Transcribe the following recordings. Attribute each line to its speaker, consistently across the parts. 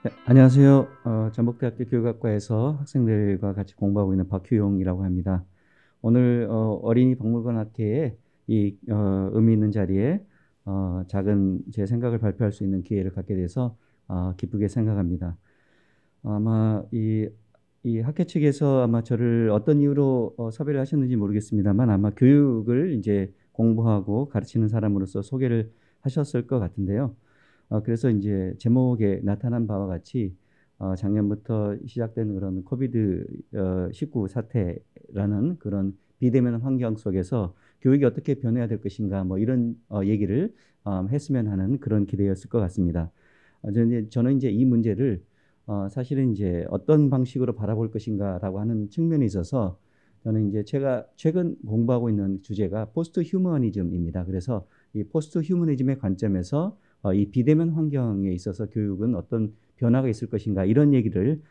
Speaker 1: 안녕하세요. 전북대학교 교육학과에서 학생들과 같이 공부하고 있는 박규용이라고 합니다. 오늘 어린이 박물관학회에 의미 있는 자리에 작은 제 생각을 발표할 수 있는 기회를 갖게 돼서 기쁘게 생각합니다. 아마 이 학회 측에서 아마 저를 어떤 이유로 섭외를 하셨는지 모르겠습니다만 아마 교육을 이제 공부하고 가르치는 사람으로서 소개를 하셨을 것 같은데요. 그래서 이제 제목에 나타난 바와 같이 작년부터 시작된 그런 코비드 19 사태라는 그런 비대면 환경 속에서 교육이 어떻게 변해야 될 것인가 뭐 이런 얘기를 했으면 하는 그런 기대였을 것 같습니다. 저는 이제 이 문제를 사실은 이제 어떤 방식으로 바라볼 것인가라고 하는 측면에 있어서 저는 이제 제가 최근 공부하고 있는 주제가 포스트 휴머니즘입니다. 그래서 이 포스트 휴머니즘의 관점에서 이 비대면 환경에 있어서 교육은 어떤 변화가 있을 것인가 이런 얘기를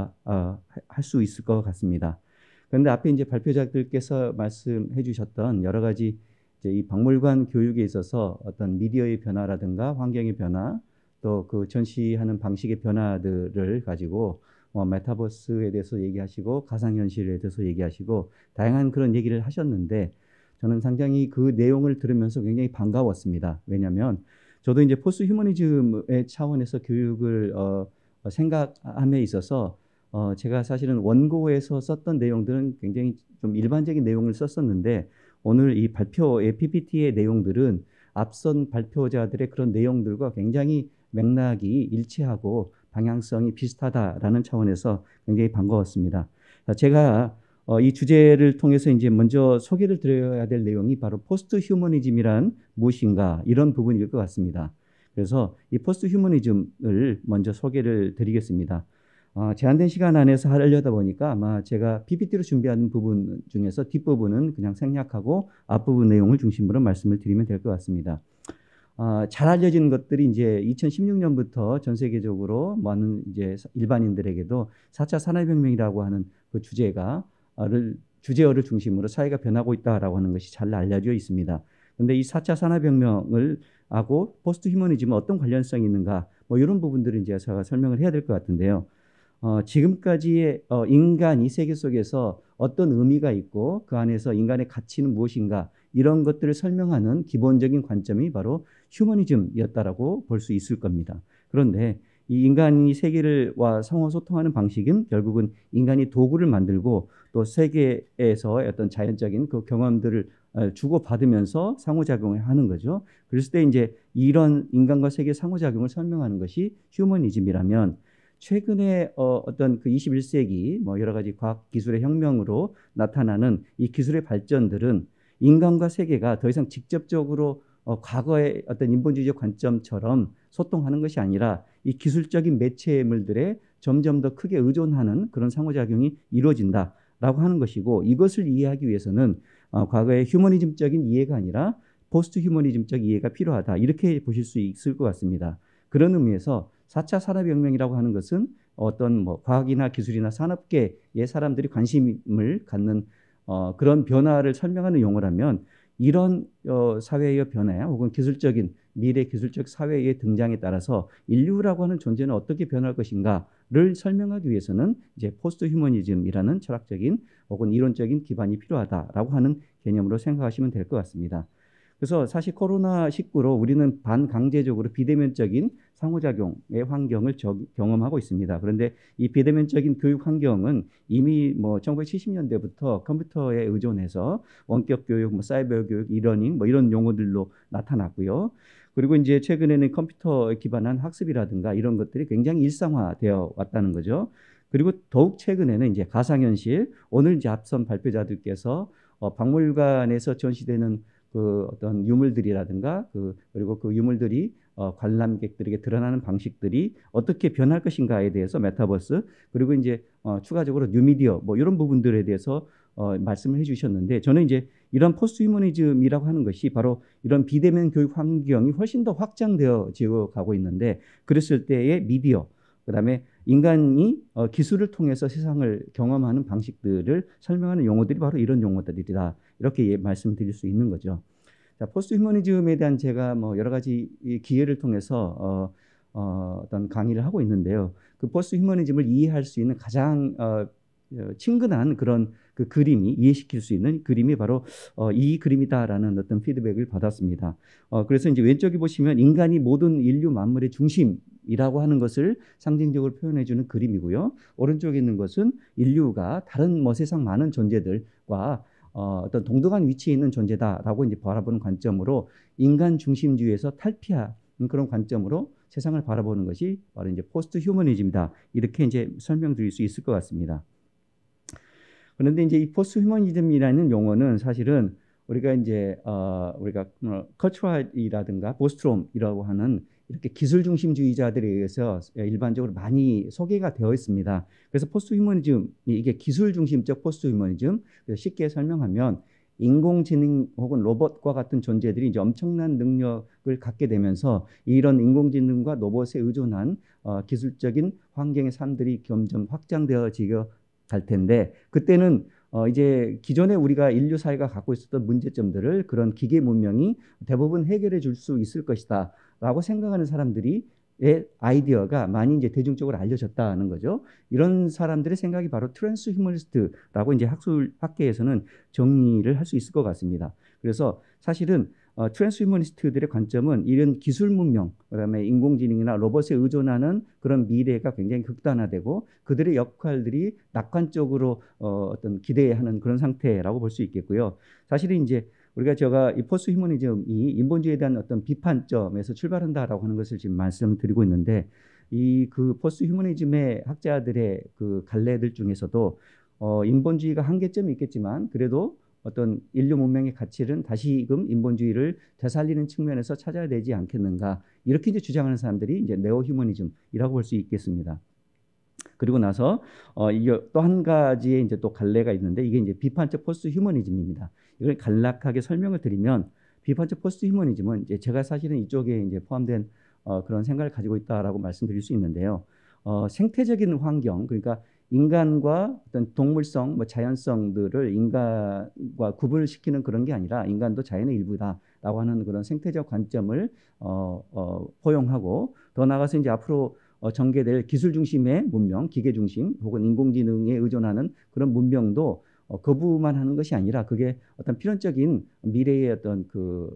Speaker 1: 할 수 있을 것 같습니다. 그런데 앞에 이제 발표자들께서 말씀해 주셨던 여러 가지 이제 이 박물관 교육에 있어서 어떤 미디어의 변화라든가 환경의 변화 또 그 전시하는 방식의 변화들을 가지고 메타버스에 대해서 얘기하시고 가상현실에 대해서 얘기하시고 다양한 그런 얘기를 하셨는데 저는 상당히 그 내용을 들으면서 굉장히 반가웠습니다. 왜냐하면 저도 이제 포스트 휴머니즘의 차원에서 교육을 생각함에 있어서 제가 사실은 원고에서 썼던 내용들은 굉장히 좀 일반적인 내용을 썼었는데 오늘 이 발표의 PPT의 내용들은 앞선 발표자들의 그런 내용들과 굉장히 맥락이 일치하고 방향성이 비슷하다라는 차원에서 굉장히 반가웠습니다. 제가 이 주제를 통해서 이제 먼저 소개를 드려야 될 내용이 바로 포스트 휴머니즘이란 무엇인가 이런 부분일 것 같습니다. 그래서 이 포스트 휴머니즘을 먼저 소개를 드리겠습니다. 제한된 시간 안에서 하려다 보니까 아마 제가 PPT로 준비하는 부분 중에서 뒷부분은 그냥 생략하고 앞부분 내용을 중심으로 말씀을 드리면 될 것 같습니다. 잘 알려진 것들이 이제 2016년부터 전 세계적으로 많은 이제 일반인들에게도 4차 산업혁명이라고 하는 그 주제어를 중심으로 사회가 변하고 있다라고 하는 것이 잘 알려져 있습니다. 그런데 이 4차 산업혁명을 하고 포스트 휴머니즘은 어떤 관련성이 있는가 뭐 이런 부분들을 이제 제가 설명을 해야 될 것 같은데요. 지금까지의 인간이 세계 속에서 어떤 의미가 있고 그 안에서 인간의 가치는 무엇인가 이런 것들을 설명하는 기본적인 관점이 바로 휴머니즘이었다라고 볼 수 있을 겁니다. 그런데 이 인간이 세계와 상호 소통하는 방식은 결국은 인간이 도구를 만들고 또 세계에서 어떤 자연적인 그 경험들을 주고받으면서 상호작용을 하는 거죠. 그랬을 때 이제 이런 인간과 세계 상호작용을 설명하는 것이 휴머니즘이라면 최근에 어떤 그 21세기 뭐 여러 가지 과학 기술의 혁명으로 나타나는 이 기술의 발전들은 인간과 세계가 더 이상 직접적으로 과거의 어떤 인본주의적 관점처럼 소통하는 것이 아니라 이 기술적인 매체물들에 점점 더 크게 의존하는 그런 상호작용이 이루어진다라고 하는 것이고 이것을 이해하기 위해서는 과거의 휴머니즘적인 이해가 아니라 포스트 휴머니즘적 이해가 필요하다 이렇게 보실 수 있을 것 같습니다. 그런 의미에서 4차 산업혁명이라고 하는 것은 어떤 뭐 과학이나 기술이나 산업계의 사람들이 관심을 갖는 그런 변화를 설명하는 용어라면 이런 사회의 변화 혹은 기술적인 미래 기술적 사회의 등장에 따라서 인류라고 하는 존재는 어떻게 변할 것인가를 설명하기 위해서는 이제 포스트 휴머니즘이라는 철학적인 혹은 이론적인 기반이 필요하다라고 하는 개념으로 생각하시면 될 것 같습니다. 그래서 사실 코로나19로 우리는 반강제적으로 비대면적인 상호작용의 환경을 경험하고 있습니다. 그런데 이 비대면적인 교육 환경은 이미 뭐 1970년대부터 컴퓨터에 의존해서 원격 교육, 뭐 사이버 교육, 이러닝 뭐 이런 용어들로 나타났고요. 그리고 이제 최근에는 컴퓨터에 기반한 학습이라든가 이런 것들이 굉장히 일상화되어 왔다는 거죠. 그리고 더욱 최근에는 이제 가상현실, 오늘 이제 앞선 발표자들께서 박물관에서 전시되는 그 어떤 유물들이라든가 그리고 그 유물들이 관람객들에게 드러나는 방식들이 어떻게 변할 것인가에 대해서 메타버스 그리고 이제 추가적으로 뉴미디어 뭐 이런 부분들에 대해서 말씀을 해주셨는데 저는 이제 이런 포스트 휴머니즘이라고 하는 것이 바로 이런 비대면 교육 환경이 훨씬 더 확장되어지고 가고 있는데 그랬을 때의 미디어 그다음에 인간이 기술을 통해서 세상을 경험하는 방식들을 설명하는 용어들이 바로 이런 용어들이다. 이렇게 말씀드릴 수 있는 거죠. 자, 포스트 휴머니즘에 대한 제가 뭐 여러 가지 기회를 통해서 어떤 강의를 하고 있는데요. 그 포스트 휴머니즘을 이해할 수 있는 가장 친근한 그런 그 그림이 이해시킬 수 있는 그림이 바로 이 그림이다라는 어떤 피드백을 받았습니다. 그래서 이제 왼쪽에 보시면 인간이 모든 인류 만물의 중심이라고 하는 것을 상징적으로 표현해주는 그림이고요. 오른쪽에 있는 것은 인류가 다른 뭐 세상 많은 존재들과 어떤 동등한 위치에 있는 존재다라고 이제 바라보는 관점으로 인간 중심주의에서 탈피한 그런 관점으로 세상을 바라보는 것이 바로 이제 포스트 휴머니즘이다. 이렇게 이제 설명드릴 수 있을 것 같습니다. 그런데 이제 이 포스트 휴머니즘이라는 용어는 사실은 우리가 이제 우리가 커트라이라든가 보스트롬이라고 하는 이렇게 기술 중심주의자들에 의해서 일반적으로 많이 소개가 되어 있습니다. 그래서 포스트 휴머니즘 이게 기술 중심적 포스트 휴머니즘 쉽게 설명하면 인공지능 혹은 로봇과 같은 존재들이 이제 엄청난 능력을 갖게 되면서 이런 인공지능과 로봇에 의존한 기술적인 환경의 삶들이 점점 확장되어지게 갈 텐데 그때는 이제 기존에 우리가 인류 사회가 갖고 있었던 문제점들을 그런 기계 문명이 대부분 해결해 줄 수 있을 것이다라고 생각하는 사람들이 의 아이디어가 많이 이제 대중적으로 알려졌다는 거죠. 이런 사람들의 생각이 바로 트랜스 휴머니스트라고 이제 학계에서는 정리를 할 수 있을 것 같습니다. 그래서 사실은 트랜스 휴머니스트들의 관점은 이런 기술 문명, 그다음에 인공지능이나 로봇에 의존하는 그런 미래가 굉장히 극단화되고 그들의 역할들이 낙관적으로 어떤 기대하는 그런 상태라고 볼 수 있겠고요. 사실은 이제 제가 이 포스트 휴머니즘이 인본주의에 대한 어떤 비판점에서 출발한다라고 하는 것을 지금 말씀드리고 있는데 이 그 포스트 휴머니즘의 학자들의 그 갈래들 중에서도 인본주의가 한계점이 있겠지만 그래도 어떤 인류 문명의 가치는 다시금 인본주의를 되살리는 측면에서 찾아야 되지 않겠는가 이렇게 이제 주장하는 사람들이 이제 네오 휴머니즘이라고 볼 수 있겠습니다. 그리고 나서 이게 또 한 가지의 이제 또 갈래가 있는데 이게 이제 비판적 포스트 휴머니즘입니다. 이걸 간략하게 설명을 드리면 비판적 포스트 휴머니즘은 이제 제가 사실은 이쪽에 이제 포함된 그런 생각을 가지고 있다라고 말씀드릴 수 있는데요. 생태적인 환경 그러니까 인간과 어떤 동물성, 뭐 자연성들을 인간과 구분을 시키는 그런 게 아니라 인간도 자연의 일부다라고 하는 그런 생태적 관점을 포용하고 더 나아가서 이제 앞으로 전개될 기술 중심의 문명, 기계 중심 혹은 인공지능에 의존하는 그런 문명도 거부만 하는 것이 아니라 그게 어떤 필연적인 미래의 어떤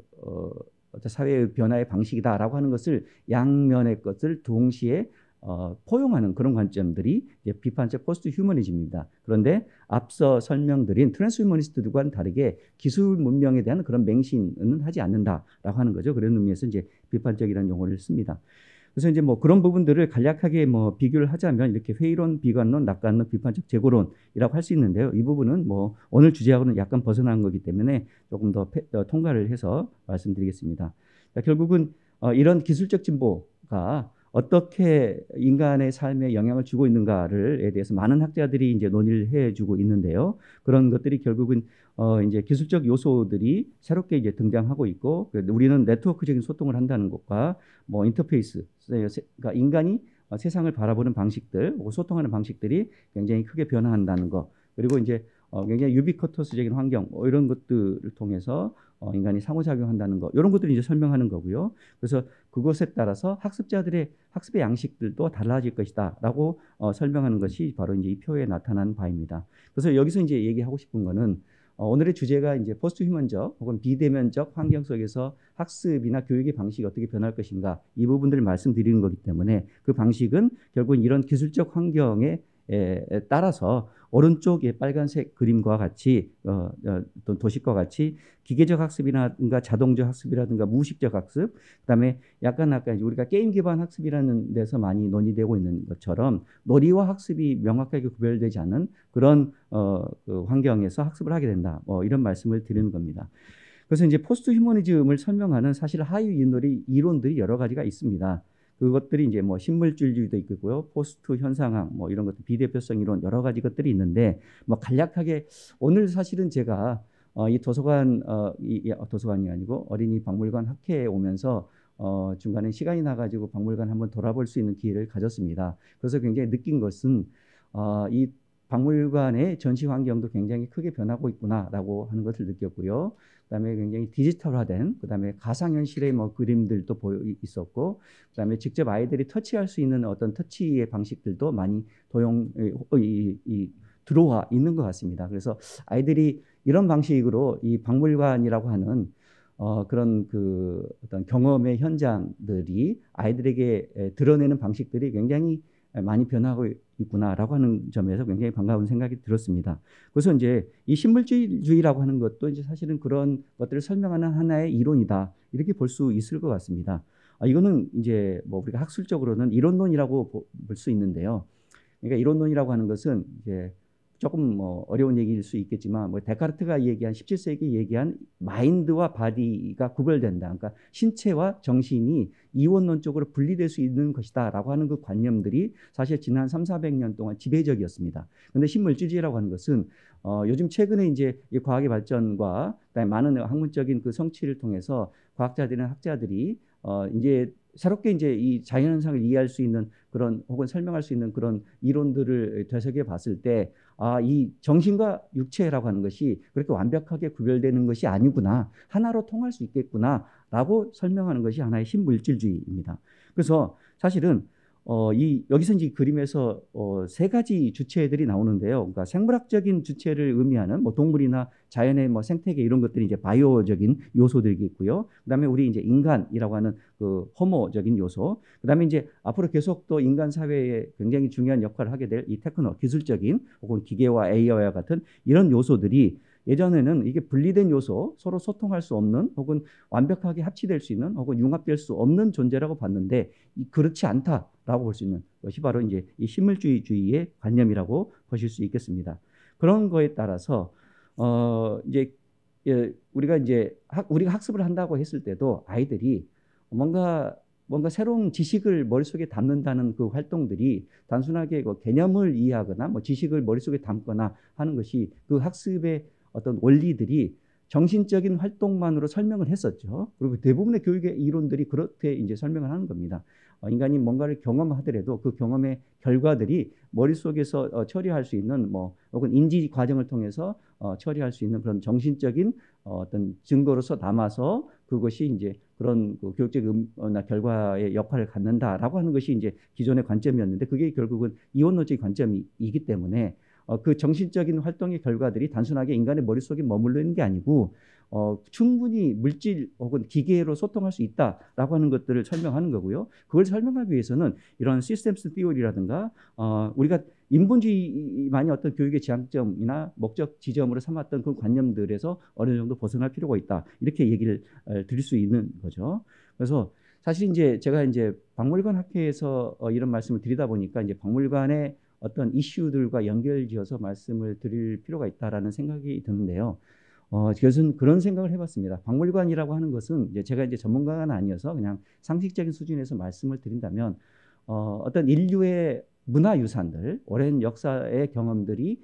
Speaker 1: 어떤 사회의 변화의 방식이다라고 하는 것을 양면의 것을 동시에 포용하는 그런 관점들이 이제 비판적 포스트 휴머니즘입니다. 그런데 앞서 설명드린 트랜스 휴머니스트들과는 다르게 기술 문명에 대한 그런 맹신은 하지 않는다라고 하는 거죠. 그런 의미에서 이제 비판적이라는 용어를 씁니다. 그래서 이제 뭐 그런 부분들을 간략하게 뭐 비교를 하자면 이렇게 회의론, 비관론, 낙관론, 비판적 재고론이라고 할 수 있는데요. 이 부분은 뭐 오늘 주제하고는 약간 벗어난 거기 때문에 조금 더 통과를 해서 말씀드리겠습니다. 자, 결국은 이런 기술적 진보가 어떻게 인간의 삶에 영향을 주고 있는가를에 대해서 많은 학자들이 이제 논의를 해주고 있는데요. 그런 것들이 결국은 이제 기술적 요소들이 새롭게 이제 등장하고 있고, 우리는 네트워크적인 소통을 한다는 것과 뭐 인터페이스, 그러니까 인간이 세상을 바라보는 방식들, 소통하는 방식들이 굉장히 크게 변화한다는 것, 그리고 이제 굉장히 유비쿼터스적인 환경 이런 것들을 통해서 인간이 상호작용한다는 것 이런 것들을 이제 설명하는 거고요. 그래서 그것에 따라서 학습자들의 학습의 양식들도 달라질 것이다라고 설명하는 것이 바로 이제 이 표에 나타난 바입니다. 그래서 여기서 이제 얘기하고 싶은 거는 오늘의 주제가 이제 포스트 휴먼적 혹은 비대면적 환경 속에서 학습이나 교육의 방식이 어떻게 변할 것인가 이 부분들을 말씀드리는 거기 때문에 그 방식은 결국 이런 기술적 환경에 따라서 오른쪽의 빨간색 그림과 같이 또 도식과 같이 기계적 학습이라든가 자동적 학습이라든가 무의식적 학습 그다음에 약간 우리가 게임 기반 학습이라는 데서 많이 논의되고 있는 것처럼 놀이와 학습이 명확하게 구별되지 않은 그런 그 환경에서 학습을 하게 된다. 이런 말씀을 드리는 겁니다. 그래서 이제 포스트 휴머니즘을 설명하는 사실 하위 이론들이 여러 가지가 있습니다. 그것들이 이제 뭐 신물줄주의도 있고요, 포스트 현상학 뭐 이런 것들 비대표성 이론 여러 가지 것들이 있는데 뭐 간략하게 오늘 사실은 제가 이 도서관이 아니고 어린이 박물관 학회에 오면서 중간에 시간이 나가지고 박물관 한번 돌아볼 수 있는 기회를 가졌습니다. 그래서 굉장히 느낀 것은 이 박물관의 전시 환경도 굉장히 크게 변하고 있구나라고 하는 것을 느꼈고요. 그다음에 굉장히 디지털화된, 그다음에 가상현실의 뭐 그림들도 보여 있었고, 그다음에 직접 아이들이 터치할 수 있는 어떤 터치의 방식들도 많이 들어와 있는 것 같습니다. 그래서 아이들이 이런 방식으로 이 박물관이라고 하는 그런 그 어떤 경험의 현장들이 아이들에게 드러내는 방식들이 굉장히 많이 변하고 있구나라고 하는 점에서 굉장히 반가운 생각이 들었습니다. 그래서 이제 이 신물주의라고 하는 것도 이제 사실은 그런 것들을 설명하는 하나의 이론이다, 이렇게 볼 수 있을 것 같습니다. 이거는 이제 뭐 우리가 학술적으로는 이론론이라고 볼 수 있는데요. 그러니까 이론론이라고 하는 것은 이제 조금 뭐 어려운 얘기일 수 있겠지만, 뭐 데카르트가 얘기한 17세기 얘기한 마인드와 바디가 구별된다. 그러니까 신체와 정신이 이원론적으로 분리될 수 있는 것이다라고 하는 그 관념들이 사실 지난 300~400년 동안 지배적이었습니다. 그런데 신물질주의라고 하는 것은 요즘 최근에 이제 이 과학의 발전과 그다음에 많은 학문적인 그 성취를 통해서 과학자들이나 학자들이 이제 새롭게 이제 이 자연현상을 이해할 수 있는 그런, 혹은 설명할 수 있는 그런 이론들을 되새겨 봤을 때, 이 정신과 육체라고 하는 것이 그렇게 완벽하게 구별되는 것이 아니구나, 하나로 통할 수 있겠구나라고 설명하는 것이 하나의 신물질주의입니다. 그래서 사실은 여기서 이제 그림에서 세 가지 주체들이 나오는데요. 그러니까 생물학적인 주체를 의미하는 뭐 동물이나 자연의 뭐 생태계 이런 것들이 이제 바이오적인 요소들이겠고요. 그다음에 우리 이제 인간이라고 하는 그 호모적인 요소. 그다음에 이제 앞으로 계속 또 인간 사회에 굉장히 중요한 역할을 하게 될 이 테크노, 기술적인 혹은 기계와 AI와 같은 이런 요소들이 예전에는 이게 분리된 요소, 서로 소통할 수 없는, 혹은 완벽하게 합치될 수 있는, 혹은 융합될 수 없는 존재라고 봤는데, 그렇지 않다라고 볼 수 있는 것이 바로 이제 이 신물주의의 관념이라고 보실 수 있겠습니다. 그런 거에 따라서 이제 우리가 학습을 한다고 했을 때도 아이들이 뭔가 새로운 지식을 머릿속에 담는다는 그 활동들이 단순하게 그 개념을 이해하거나 뭐 지식을 머릿속에 담거나 하는 것이 그 학습의 어떤 원리들이 정신적인 활동만으로 설명을 했었죠. 그리고 대부분의 교육의 이론들이 그렇게 이제 설명을 하는 겁니다. 인간이 뭔가를 경험하더라도 그 경험의 결과들이 머릿속에서 처리할 수 있는, 뭐 혹은 인지 과정을 통해서 처리할 수 있는 그런 정신적인 어떤 증거로서 남아서 그것이 이제 그런 그 교육적인 결과의 역할을 갖는다라고 하는 것이 이제 기존의 관점이었는데, 그게 결국은 이원론적인 관점이기 때문에 그 정신적인 활동의 결과들이 단순하게 인간의 머릿속에 머물러 있는 게 아니고 충분히 물질 혹은 기계로 소통할 수 있다라고 하는 것들을 설명하는 거고요. 그걸 설명하기 위해서는 이런 시스템스 티오리라든가 우리가 인본주의만이 어떤 교육의 지향점이나 목적 지점으로 삼았던 그 관념들에서 어느 정도 벗어날 필요가 있다, 이렇게 얘기를 드릴 수 있는 거죠. 그래서 사실 이제 제가 이제 박물관 학회에서 이런 말씀을 드리다 보니까 이제 박물관의 어떤 이슈들과 연결지어서 말씀을 드릴 필요가 있다라는 생각이 드는데요. 그것은 그런 생각을 해봤습니다. 박물관이라고 하는 것은 제가 이제 전문가가 아니어서 그냥 상식적인 수준에서 말씀을 드린다면, 어떤 인류의 문화유산들, 오랜 역사의 경험들이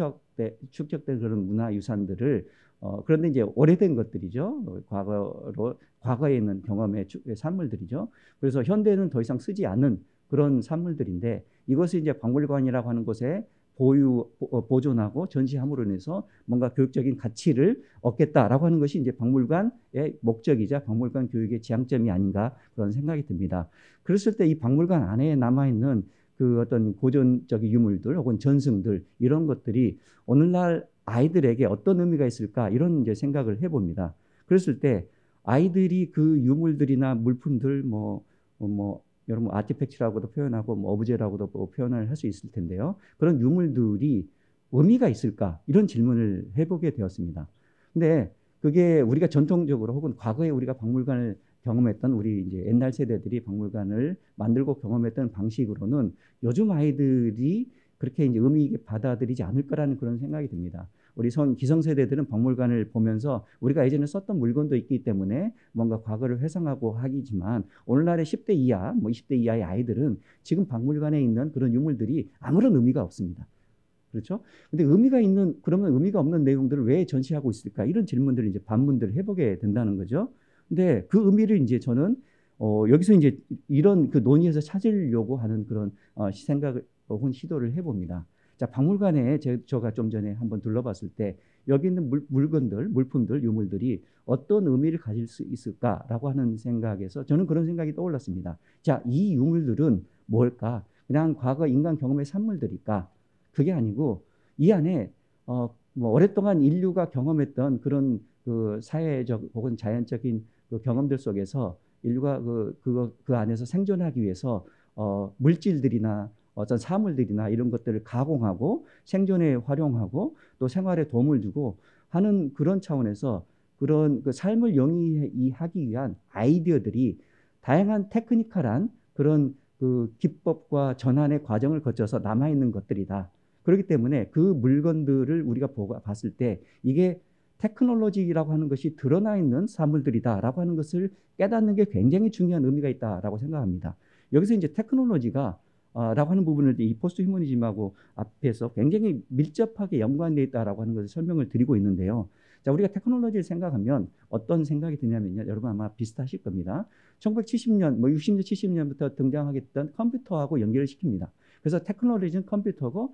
Speaker 1: 축적된 그런 문화유산들을 그런데 이제 오래된 것들이죠. 과거에 있는 경험의 산물들이죠. 그래서 현대에는 더 이상 쓰지 않는 그런 산물들인데, 이것을 이제 박물관이라고 하는 곳에 보존하고 전시함으로 인해서 뭔가 교육적인 가치를 얻겠다라고 하는 것이 이제 박물관의 목적이자 박물관 교육의 지향점이 아닌가, 그런 생각이 듭니다. 그랬을 때 이 박물관 안에 남아있는 그 어떤 고전적인 유물들 혹은 전승들, 이런 것들이 오늘날 아이들에게 어떤 의미가 있을까, 이런 이제 생각을 해봅니다. 그랬을 때 아이들이 그 유물들이나 물품들, 여러분 아티팩트라고도 표현하고 뭐 어브제라고도 표현을 할 수 있을 텐데요. 그런 유물들이 의미가 있을까, 이런 질문을 해보게 되었습니다. 근데 그게 우리가 전통적으로 혹은 과거에 우리가 박물관을 경험했던 우리 이제 옛날 세대들이 박물관을 만들고 경험했던 방식으로는 요즘 아이들이 그렇게 이제 의미 있게 받아들이지 않을 거라는 그런 생각이 듭니다. 우리 기성세대들은 박물관을 보면서 우리가 예전에 썼던 물건도 있기 때문에 뭔가 과거를 회상하고 하기지만, 오늘날의 10대 이하, 20대 이하의 아이들은 지금 박물관에 있는 그런 유물들이 아무런 의미가 없습니다. 그렇죠? 근데 그러면 의미가 없는 내용들을 왜 전시하고 있을까? 이런 질문들을 이제 반문들을 해보게 된다는 거죠. 근데 그 의미를 이제 저는 여기서 이제 이런 그 논의에서 찾으려고 하는 그런 생각을 혹은 시도를 해봅니다. 자, 박물관에 제가 좀 전에 한번 둘러봤을 때 여기 있는 물건들, 물품들, 유물들이 어떤 의미를 가질 수 있을까라고 하는 생각에서 저는 그런 생각이 떠올랐습니다. 자, 이 유물들은 뭘까? 그냥 과거 인간 경험의 산물들일까? 그게 아니고 이 안에 뭐 오랫동안 인류가 경험했던 그런 그 사회적 혹은 자연적인 그 경험들 속에서 인류가 그 안에서 생존하기 위해서 물질들이나 어떤 사물들이나 이런 것들을 가공하고 생존에 활용하고 또 생활에 도움을 주고 하는 그런 차원에서 그런 그 삶을 영위하기 위한 아이디어들이 다양한 테크니컬한 그런 그 기법과 전환의 과정을 거쳐서 남아있는 것들이다. 그렇기 때문에 그 물건들을 우리가 봤을 때 이게 테크놀로지라고 하는 것이 드러나 있는 사물들이다라고 하는 것을 깨닫는 게 굉장히 중요한 의미가 있다라고 생각합니다. 여기서 이제 테크놀로지가 라고 하는 부분을 이 포스트 휴머니즘하고 앞에서 굉장히 밀접하게 연관되어 있다라고 하는 것을 설명을 드리고 있는데요. 자, 우리가 테크놀로지를 생각하면 어떤 생각이 드냐면요. 여러분 아마 비슷하실 겁니다. 1970년, 60년, 70년부터 등장하겠던 컴퓨터하고 연결을 시킵니다. 그래서 테크놀로지는 컴퓨터고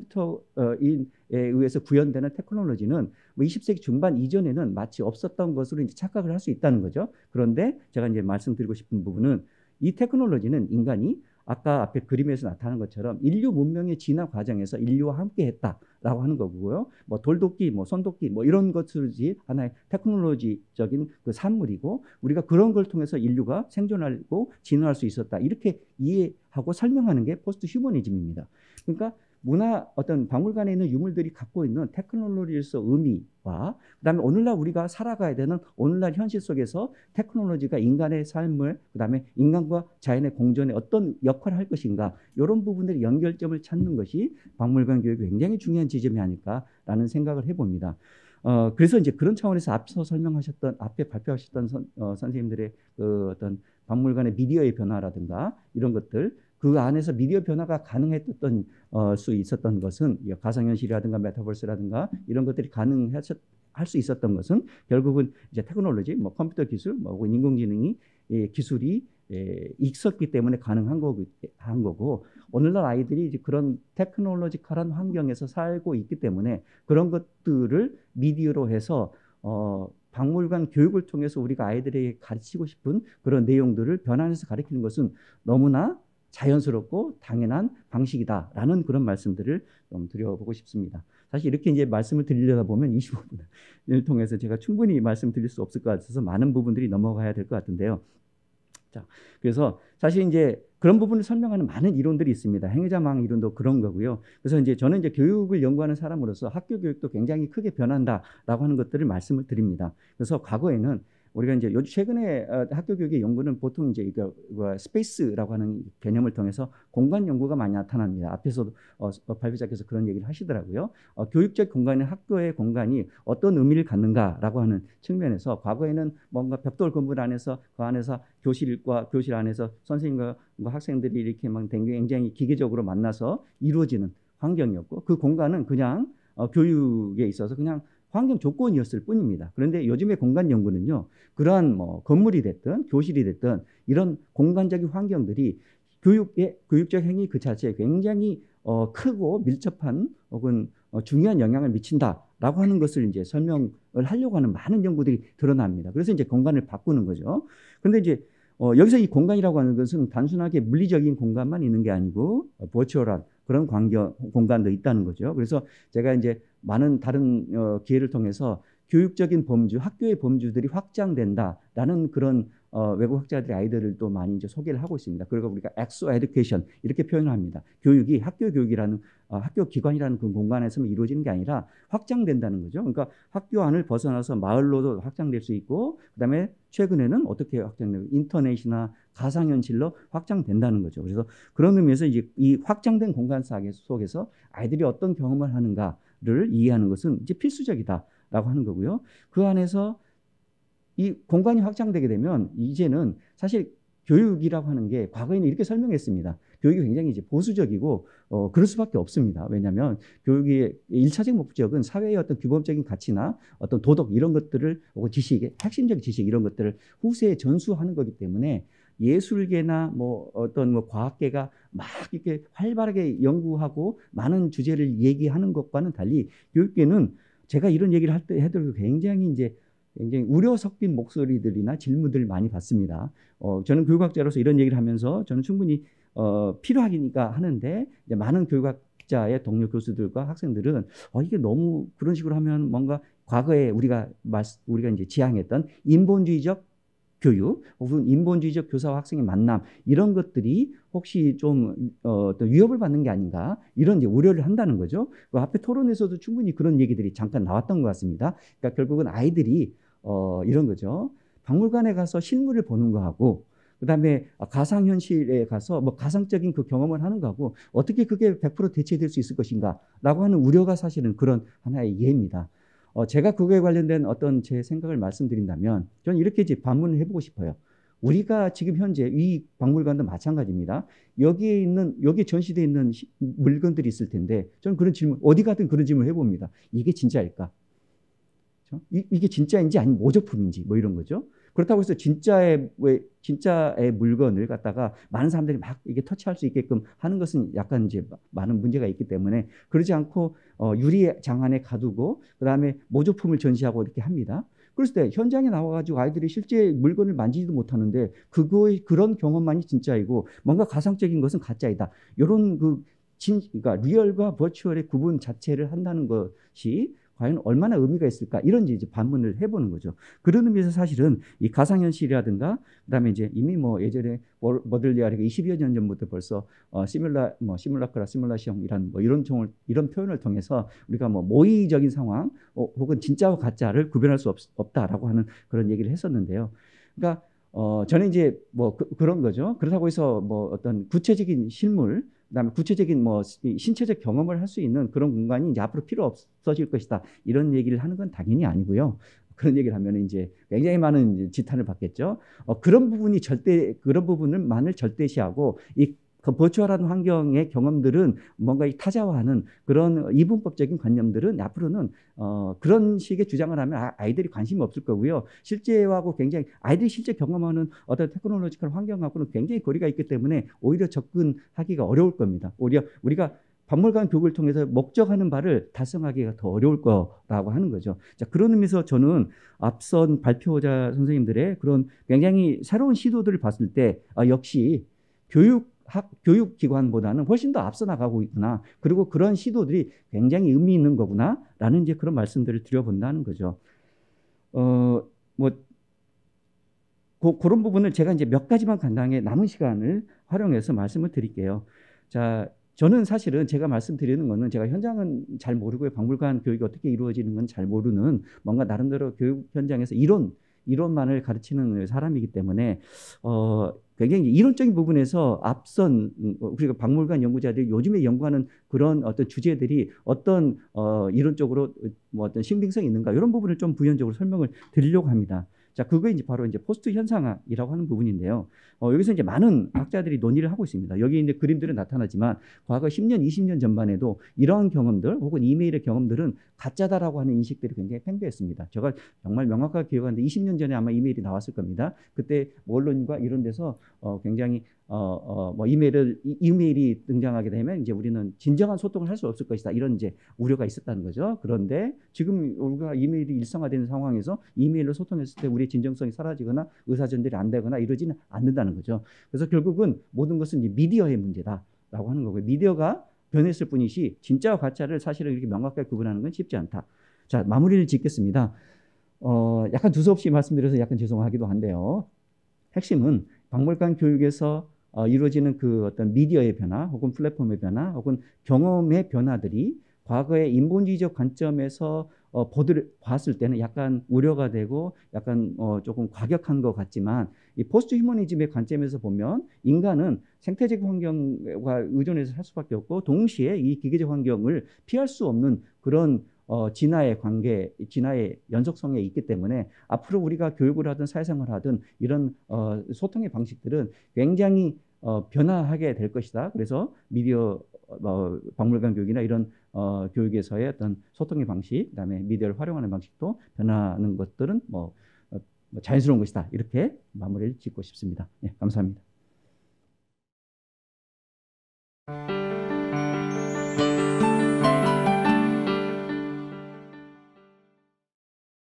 Speaker 1: 컴퓨터에 의해서 구현되는 테크놀로지는 20세기 중반 이전에는 마치 없었던 것으로 이제 착각을 할 수 있다는 거죠. 그런데 제가 이제 말씀드리고 싶은 부분은 이 테크놀로지는 인간이 아까 앞에 그림에서 나타난 것처럼 인류 문명의 진화 과정에서 인류와 함께 했다라고 하는 거고요. 뭐 돌도끼, 뭐 손도끼, 뭐 이런 것들이 하나의 테크놀로지적인 그 산물이고 우리가 그런 걸 통해서 인류가 생존하고 진화할 수 있었다. 이렇게 이해하고 설명하는 게 포스트 휴머니즘입니다. 그러니까 어떤 박물관에 있는 유물들이 갖고 있는 테크놀로지로서 의미와 그다음에 오늘날 우리가 살아가야 되는 오늘날 현실 속에서 테크놀로지가 인간의 삶을 그다음에 인간과 자연의 공존에 어떤 역할을 할 것인가 이런 부분들의 연결점을 찾는 것이 박물관 교육이 굉장히 중요한 지점이 아닐까라는 생각을 해봅니다. 그래서 이제 그런 차원에서 앞서 설명하셨던 앞에 발표하셨던 선생님들의 그 어떤 박물관의 미디어의 변화라든가 이런 것들 그 안에서 미디어 변화가 가능했던 수 있었던 것은 가상현실이라든가 메타버스라든가 이런 것들이 할 수 있었던 것은 결국은 이제 테크놀로지, 뭐 컴퓨터 기술, 뭐 혹은 인공지능이 기술이 있었기 때문에 가능한 거고 오늘날 아이들이 이제 그런 테크놀로지컬한 환경에서 살고 있기 때문에 그런 것들을 미디어로 해서 박물관 교육을 통해서 우리가 아이들에게 가르치고 싶은 그런 내용들을 변환해서 가르치는 것은 너무나 자연스럽고 당연한 방식이다라는 그런 말씀들을 좀 드려보고 싶습니다. 사실 이렇게 이제 말씀을 드리려다 보면 25분을 통해서 제가 충분히 말씀드릴 수 없을 것 같아서 많은 부분들이 넘어가야 될 것 같은데요. 자, 그래서 사실 이제 그런 부분을 설명하는 많은 이론들이 있습니다. 행위자망 이론도 그런 거고요. 그래서 이제 저는 이제 교육을 연구하는 사람으로서 학교 교육도 굉장히 크게 변한다라고 하는 것들을 말씀을 드립니다. 그래서 과거에는 우리가 이제 최근에 학교 교육의 연구는 보통 이제 이거 스페이스라고 하는 개념을 통해서 공간 연구가 많이 나타납니다. 앞에서도 발표자께서 그런 얘기를 하시더라고요. 교육적 공간인 학교의 공간이 어떤 의미를 갖는가라고 하는 측면에서 과거에는 뭔가 벽돌 건물 안에서 그 안에서 교실과 교실 안에서 선생님과 학생들이 이렇게 막 굉장히 기계적으로 만나서 이루어지는 환경이었고 그 공간은 그냥 교육에 있어서 그냥 환경 조건이었을 뿐입니다. 그런데 요즘의 공간 연구는요, 그러한 뭐 건물이 됐든 교실이 됐든 이런 공간적인 환경들이 교육적 행위 그 자체에 굉장히 크고 밀접한 혹은 중요한 영향을 미친다라고 하는 것을 이제 설명을 하려고 하는 많은 연구들이 드러납니다. 그래서 이제 공간을 바꾸는 거죠. 그런데 이제 여기서 이 공간이라고 하는 것은 단순하게 물리적인 공간만 있는 게 아니고 버추얼한 그런 공간도 있다는 거죠. 그래서 제가 이제 많은 다른 기회를 통해서 교육적인 범주, 학교의 범주들이 확장된다라는 그런 외국 학자들의 아이디어를 많이 이제 소개를 하고 있습니다. 그리고 우리가 엑소 에듀케이션 이렇게 표현을 합니다. 교육이 학교 교육이라는 학교 기관이라는 그 공간에서만 이루어지는 게 아니라 확장된다는 거죠. 그러니까 학교 안을 벗어나서 마을로도 확장될 수 있고 그다음에 최근에는 어떻게 확장되고 인터넷이나 가상현실로 확장된다는 거죠. 그래서 그런 의미에서 이제 이 확장된 공간 속에서 아이들이 어떤 경험을 하는가를 이해하는 것은 이제 필수적이다라고 하는 거고요. 그 안에서 이 공간이 확장되게 되면 이제는 사실 교육이라고 하는 게 과거에는 이렇게 설명했습니다. 교육이 굉장히 이제 보수적이고 그럴 수밖에 없습니다. 왜냐하면 교육의 1차적 목적은 사회의 어떤 규범적인 가치나 어떤 도덕 이런 것들을 지식, 핵심적 지식 이런 것들을 후세에 전수하는 거기 때문에 예술계나 뭐 어떤 뭐 과학계가 막 이렇게 활발하게 연구하고 많은 주제를 얘기하는 것과는 달리 교육계는 제가 이런 얘기를 할 때 해도 굉장히 이제 굉장히 우려 섞인 목소리들이나 질문들을 많이 받습니다. 저는 교육학자로서 이런 얘기를 하면서 저는 충분히 필요하니까 하는데 이제 많은 교육학자의 동료 교수들과 학생들은 이게 너무 그런 식으로 하면 뭔가 과거에 우리가 이제 지향했던 인본주의적 교육 혹은 인본주의적 교사와 학생의 만남 이런 것들이 혹시 좀 어떤 위협을 받는 게 아닌가 이런 이제 우려를 한다는 거죠. 그 앞에 토론에서도 충분히 그런 얘기들이 잠깐 나왔던 것 같습니다. 그러니까 결국은 아이들이 이런 거죠. 박물관에 가서 실물을 보는 거하고 그다음에 가상현실에 가서 뭐 가상적인 그 경험을 하는 거하고 어떻게 그게 100% 대체될 수 있을 것인가라고 하는 우려가 사실은 그런 하나의 예입니다. 제가 그거에 관련된 어떤 제 생각을 말씀드린다면 저는 이렇게 이제 반문을 해보고 싶어요. 우리가 지금 현재 이 박물관도 마찬가지입니다. 여기에 전시되어 있는 물건들이 있을 텐데 저는 그런 질문, 어디 가든 그런 질문을 해봅니다. 이게 진짜일까? 이게 진짜인지 아니면 모조품인지 뭐 이런 거죠. 그렇다고 해서 진짜의 물건을 갖다가 많은 사람들이 막 이게 터치할 수 있게끔 하는 것은 약간 이제 많은 문제가 있기 때문에 그러지 않고 유리 장 안에 가두고 그다음에 모조품을 전시하고 이렇게 합니다. 그랬을 때 현장에 나와가지고 아이들이 실제 물건을 만지지도 못하는데 그런 경험만이 진짜이고 뭔가 가상적인 것은 가짜이다. 이런 그러니까 리얼과 버추얼의 구분 자체를 한다는 것이 과연 얼마나 의미가 있을까 이런 이제 반문을 해보는 거죠. 그런 의미에서 사실은 이 가상현실이라든가 그다음에 이제 이미 뭐 예전에 머들리아르가 20여 년 전부터 벌써 시뮬라크라 시뮬라시옹이란 뭐 이런 표현을 통해서 우리가 뭐 모의적인 상황 혹은 진짜와 가짜를 구별할 수 없다라고 하는 그런 얘기를 했었는데요. 그러니까 저는 이제 뭐 그런 거죠. 그렇다고 해서 뭐 어떤 구체적인 실물 그다음에 구체적인 뭐 신체적 경험을 할 수 있는 그런 공간이 이제 앞으로 필요 없어질 것이다. 이런 얘기를 하는 건 당연히 아니고요. 그런 얘기를 하면 이제 굉장히 많은 지탄을 받겠죠. 그런 부분을만을 절대시하고 그 버추얼한 환경의 경험들은 뭔가 이 타자화하는 그런 이분법적인 관념들은 앞으로는 그런 식의 주장을 하면 아이들이 관심이 없을 거고요. 실제하고 굉장히 아이들이 실제 경험하는 어떤 테크놀로지컬 환경하고는 굉장히 거리가 있기 때문에 오히려 접근하기가 어려울 겁니다. 오히려 우리가 박물관 교육을 통해서 목적하는 바를 달성하기가 더 어려울 거라고 하는 거죠. 자, 그런 의미에서 저는 앞선 발표자 선생님들의 그런 굉장히 새로운 시도들을 봤을 때 역시 교육기관보다는 훨씬 더 앞서 나가고 있구나. 그리고 그런 시도들이 굉장히 의미 있는 거구나라는 이제 그런 말씀들을 드려본다는 거죠. 뭐 그런 부분을 제가 이제 몇 가지만 간단하게 남은 시간을 활용해서 말씀을 드릴게요. 자, 저는 사실은 제가 말씀드리는 거는 제가 현장은 잘 모르고요. 박물관 교육이 어떻게 이루어지는 건 잘 모르는 뭔가 나름대로 교육 현장에서 이론만을 가르치는 사람이기 때문에 굉장히 이론적인 부분에서 앞선 우리가 박물관 연구자들이 요즘에 연구하는 그런 어떤 주제들이 어떤 이론적으로 뭐 어떤 신빙성이 있는가 이런 부분을 좀 부연적으로 설명을 드리려고 합니다. 자, 그거 이제 바로 이제 포스트 현상학이라고 하는 부분인데요. 여기서 이제 많은 학자들이 논의를 하고 있습니다. 여기 이제 그림들은 나타나지만 과거 10년, 20년 전만 해도 이러한 경험들 혹은 이메일의 경험들은 가짜다라고 하는 인식들이 굉장히 팽배했습니다. 제가 정말 명확하게 기억하는데 20년 전에 아마 이메일이 나왔을 겁니다. 그때 언론과 이런 데서 굉장히 뭐 이메일이 등장하게 되면 이제 우리는 진정한 소통을 할 수 없을 것이다. 이런 이제 우려가 있었다는 거죠. 그런데 지금 우리가 이메일이 일상화되는 상황에서 이메일로 소통했을 때 우리의 진정성이 사라지거나 의사 전달이 안 되거나 이러지는 않는다는 거죠. 그래서 결국은 모든 것은 이제 미디어의 문제다라고 하는 거고요. 미디어가 변했을 뿐이지 진짜와 가짜를 사실은 이렇게 명확하게 구분하는 건 쉽지 않다. 자, 마무리를 짓겠습니다. 약간 두서없이 말씀드려서 약간 죄송하기도 한데요. 핵심은 박물관 교육에서 이루어지는 그 어떤 미디어의 변화 혹은 플랫폼의 변화 혹은 경험의 변화들이 과거의 인본주의적 관점에서 봤을 때는 약간 우려가 되고 약간 조금 과격한 것 같지만 이 포스트 휴머니즘의 관점에서 보면 인간은 생태적 환경과 의존해서 살 수밖에 없고 동시에 이 기계적 환경을 피할 수 없는 그런 진화의 연속성에 있기 때문에 앞으로 우리가 교육을 하든 사회생활을 하든 이런 소통의 방식들은 굉장히 변화하게 될 것이다. 그래서 미디어 박물관 교육이나 이런 교육에서의 어떤 소통의 방식, 그다음에 미디어를 활용하는 방식도 변하는 것들은 뭐 뭐 자연스러운 것이다. 이렇게 마무리를 짓고 싶습니다. 네, 감사합니다.